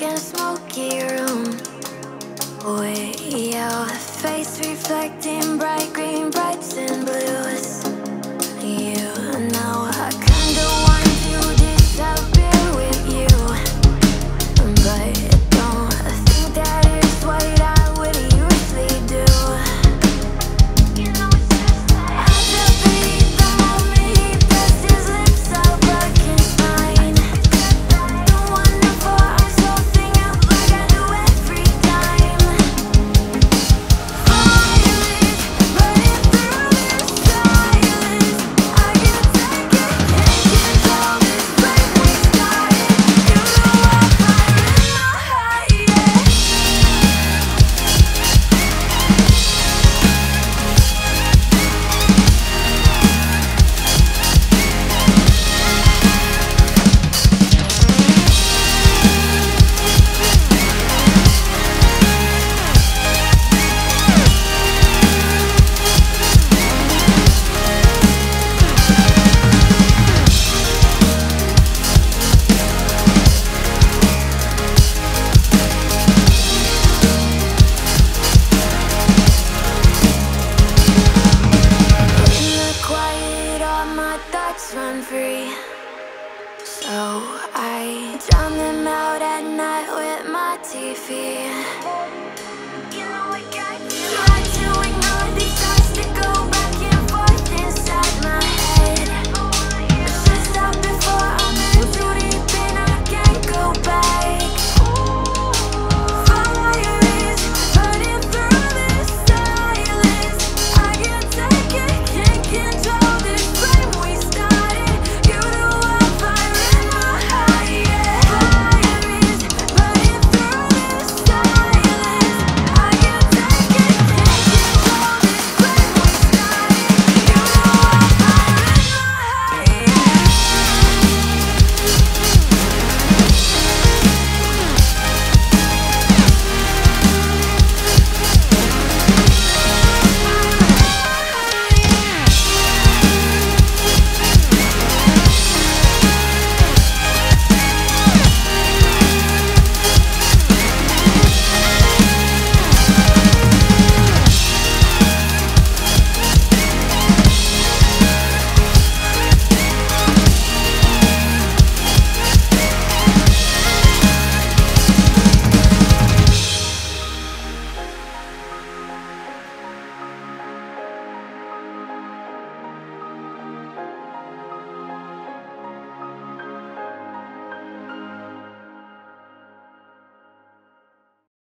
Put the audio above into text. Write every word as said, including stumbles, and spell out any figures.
and smoky room with your face reflecting bright green, brights and blues. You know I kinda want to disappear with you, but don't think that is what I would usually do. You know it's just like I felt the heat the moment he pressed his lips up against mine. The wonderful, I'm softening up like I do every time. Violent, running through this silence. I can take it, can't control this flame we started. You know wildfire in my heart, yeah. In the quiet, all my thoughts run free, so I drown them out at night with my T V.